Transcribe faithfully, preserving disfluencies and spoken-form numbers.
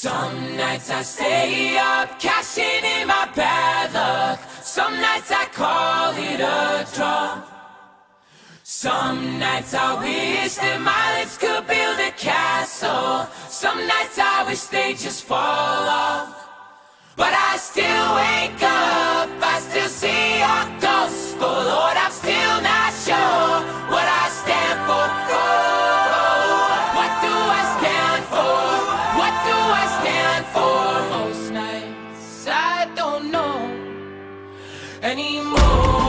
Some nights I stay up, cashing in my bad luck. Some nights I call it a draw. Some nights I wish that my lips could build a castle. Some nights I wish they just fall off. But I still wake up, I still see your ghost. Oh Lord, I'm still not sure what I stand for. Oh, what do I stand for? What do I stand for? Most nights I don't know anymore.